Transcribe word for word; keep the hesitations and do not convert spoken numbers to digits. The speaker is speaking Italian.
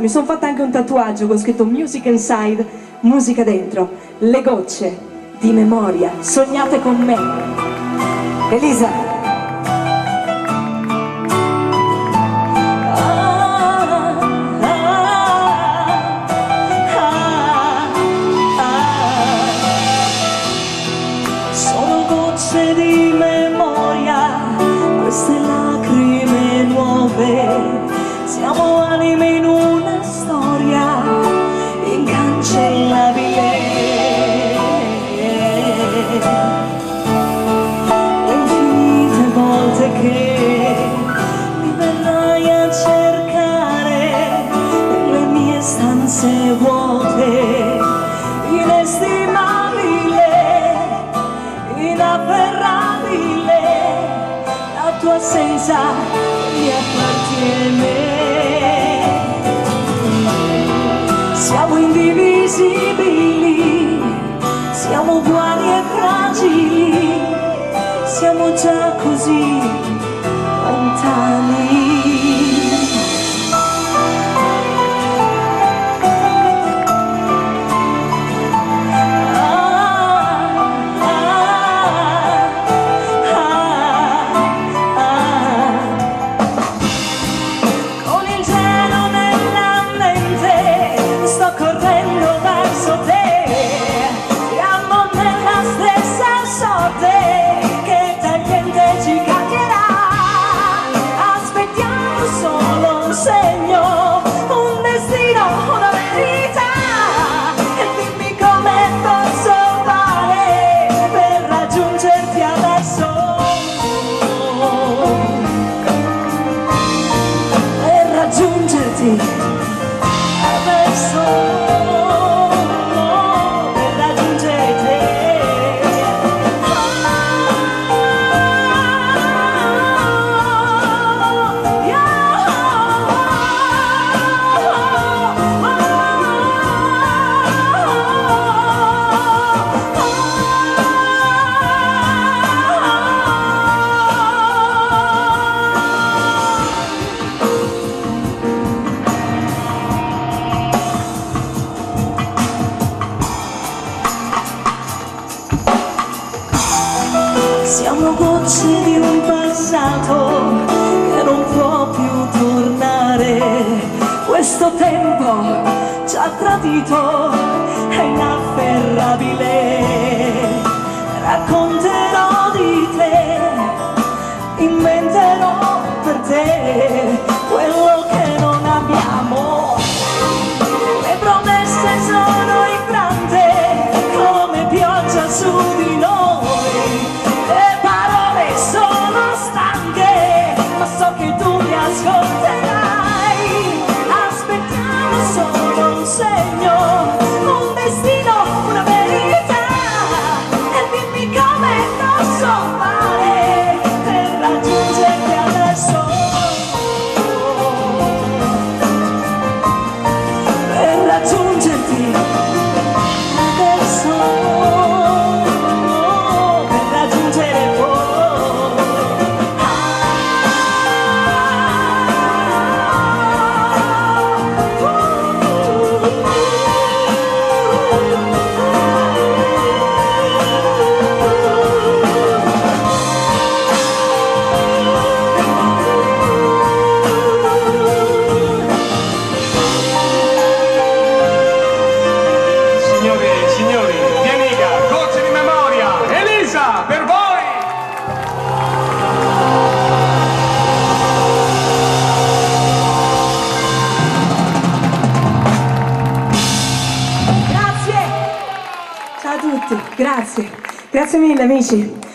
Mi sono fatta anche un tatuaggio con scritto Music Inside, musica dentro. Le gocce di memoria, sognate con me. Elisa. Di memoria, queste lacrime nuove, siamo anime in una storia incancellabile. Le infinite volte che mi verrai a cercare nelle mie stanze vuote, inestimabile, inafferrabile, la tua assenza mi appartiene. Siamo indivisibili, siamo uguali e fragili, siamo già così lontani. Adesso per raggiungere te, siamo gocce di un passato che non può più tornare. Questo tempo ci ha tradito, è inafferrabile. Racconterò di te, inventerò per te quello che non abbiamo. Le promesse sono infrante come pioggia su di noi. So che tu mi ascolterai, aspettiamo solo un segno, un destino, una verità, e dimmi come posso fare per raggiungerti adesso, per raggiungerti adesso, per raggiungere voi. Ciao a tutti, grazie, grazie mille amici.